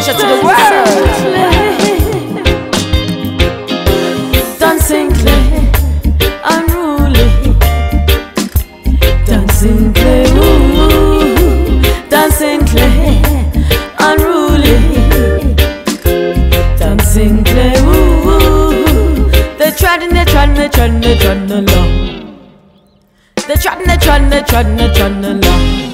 Asia to the world. Don Sinclair, unruly. Don Sinclair, ooh. Don Sinclair, unruly. Don Sinclair, ooh. They're trotting along. They're trotting along.